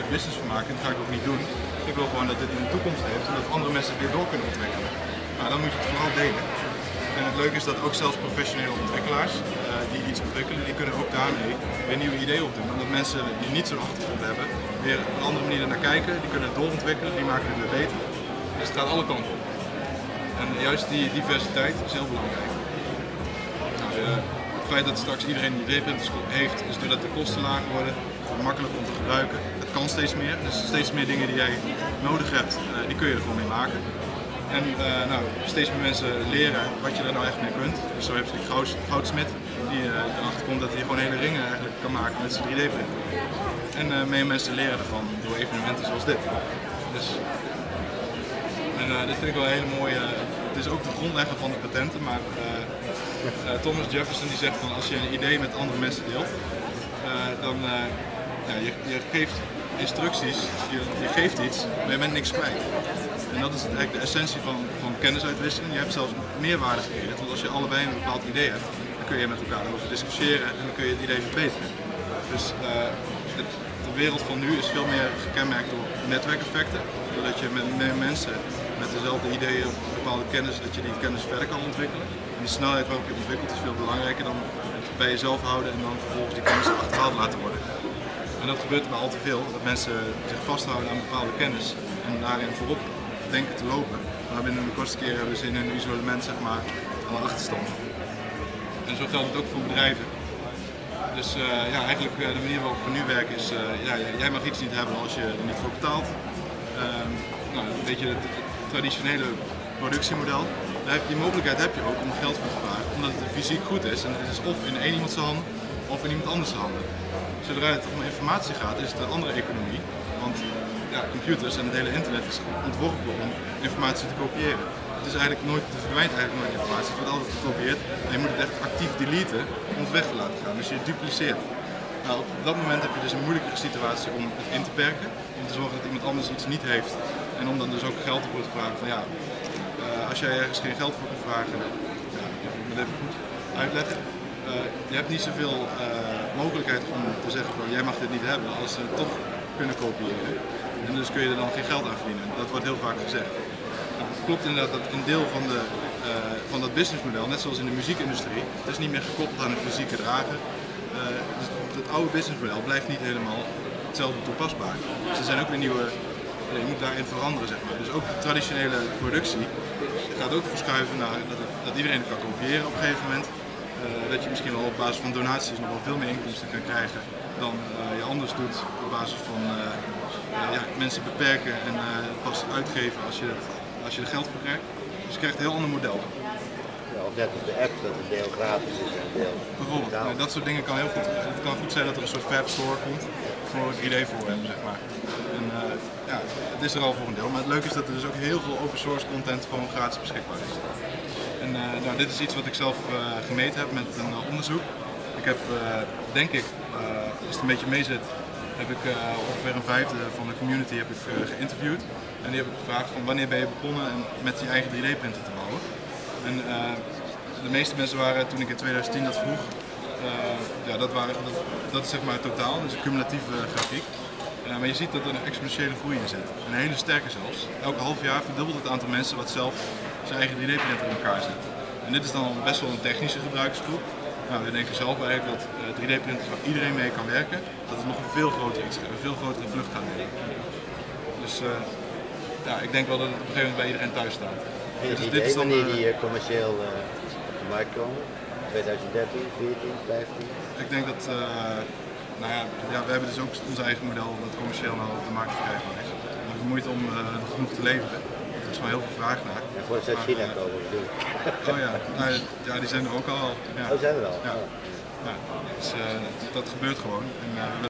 business van maken, dat ga ik ook niet doen. Ik wil gewoon dat dit een toekomst heeft en dat andere mensen het weer door kunnen ontwikkelen. Nou, dan moet je het vooral delen. En het leuke is dat ook zelfs professionele ontwikkelaars die iets ontwikkelen, die kunnen ook daarmee weer nieuwe ideeën opdoen. Omdat mensen die niet zo'n achtergrond hebben, weer op een andere manier naar kijken, die kunnen het doorontwikkelen, die maken het weer beter. Dus het gaat alle kanten op. En juist die diversiteit is heel belangrijk. Nou, het feit dat straks iedereen een 3D-printer heeft, is doordat de kosten lager worden, makkelijk om te gebruiken. Het kan steeds meer, dus steeds meer dingen die jij nodig hebt, die kun je er gewoon mee maken. En nou, steeds meer mensen leren wat je er nou echt mee kunt. Dus zo heb je die goudsmid die erachter komt dat hij gewoon hele ringen eigenlijk kan maken met zijn 3D-printer. En meer mensen leren ervan door evenementen zoals dit. Dus, dit vind ik wel een hele mooie. Het is ook de grondlegger van de patenten, maar Thomas Jefferson die zegt van als je een idee met andere mensen deelt, dan ja, je geeft instructies, je geeft iets, maar je bent niks kwijt. En dat is eigenlijk de essentie van kennisuitwisseling. Je hebt zelfs meerwaarde gecreëerd, want als je allebei een bepaald idee hebt, dan kun je met elkaar over discussiëren en dan kun je het idee verbeteren. Dus de wereld van nu is veel meer gekenmerkt door netwerkeffecten, doordat je met meer mensen met dezelfde ideeën of bepaalde kennis, dat je die kennis verder kan ontwikkelen. En die snelheid waarop je ontwikkelt is veel belangrijker dan het bij jezelf houden en dan vervolgens die kennis achterhaald laten worden. En dat gebeurt er maar al te veel, dat mensen zich vasthouden aan bepaalde kennis en daarin voorop denken te lopen. Maar binnen de kortste keer hebben ze in hun isolement zeg maar aan de achterstand. En zo geldt het ook voor bedrijven. Dus ja, eigenlijk de manier waarop we nu werken is, ja, jij mag iets niet hebben als je er niet voor betaalt. Nou, een beetje het traditionele productiemodel. Die mogelijkheid heb je ook om geld voor te vragen, omdat het fysiek goed is. En het is of in één iemands handen of in iemand anders handen. Zodra het om informatie gaat, is het een andere economie. Want ja, computers en het hele internet is ontworpen om informatie te kopiëren. Het is eigenlijk nooit, het verdwijnt eigenlijk nooit informatie, het wordt altijd gekopieerd. En je moet het echt actief deleten om het weg te laten gaan. Dus je dupliceert. Nou, op dat moment heb je dus een moeilijkere situatie om het in te perken. Om te zorgen dat iemand anders iets niet heeft. En om dan dus ook geld ervoor te vragen. Van ja, als jij ergens geen geld voor kunt vragen, ja, ik moet het even goed uitleggen. Je hebt niet zoveel mogelijkheid om te zeggen van jij mag dit niet hebben als ze het toch kunnen kopiëren. En dus kun je er dan geen geld aan verdienen. Dat wordt heel vaak gezegd. Nou, het klopt inderdaad dat een deel van dat businessmodel, net zoals in de muziekindustrie, het is niet meer gekoppeld aan het fysieke dragen. Dus het oude businessmodel blijft niet helemaal hetzelfde toepasbaar. Dus er zijn ook weer nieuwe, je moet daarin veranderen zeg maar. Dus ook de traditionele productie gaat ook verschuiven naar dat iedereen het kan kopiëren op een gegeven moment. Dat je misschien wel op basis van donaties nog wel veel meer inkomsten kan krijgen dan je anders doet op basis van ja, mensen beperken en pas uitgeven als je er geld voor krijgt. Dus je krijgt een heel ander model. Ja, of net als de app, dat een deel gratis is en een deel bijvoorbeeld, dat soort dingen kan heel goed. Het kan goed zijn dat er een soort fab store komt voor het idee voor hem, zeg maar. En ja, het is er al voor een deel, maar het leuke is dat er dus ook heel veel open source content gewoon gratis beschikbaar is. En nou, dit is iets wat ik zelf gemeten heb met een onderzoek. Ik heb, denk ik, als het een beetje mee zit, heb ik ongeveer een vijfde van de community heb ik, geïnterviewd. En die heb ik gevraagd van wanneer ben je begonnen met je eigen 3D-printer te bouwen. En de meeste mensen waren, toen ik in 2010 dat vroeg, ja, dat is zeg maar het totaal, dus een cumulatieve grafiek. Maar je ziet dat er een exponentiële groei in zit. Een hele sterke zelfs. Elke half jaar verdubbelt het aantal mensen wat zelf zijn eigen 3D-printer in elkaar zet. En dit is dan best wel een technische gebruikersgroep. Nou, we denken zelf eigenlijk dat 3D-printers waar iedereen mee kan werken, dat het nog een veel grotere vlucht gaat nemen. Dus ja, ik denk wel dat het op een gegeven moment bij iedereen thuis staat. En Dus dit is wanneer die commercieel op de markt komen? 2013, 14, 15? Ik denk dat, nou ja, we hebben dus ook ons eigen model dat commercieel nou op de markt verkrijgbaar is. We hebben moeite om genoeg te leveren. Er is wel heel veel vraag naar. Ja, voor het uit China komen natuurlijk. Oh ja, nou, ja, die zijn er ook al. Ja. Oh, zijn er al? Ja. Ja. Dus, dat gebeurt gewoon. En,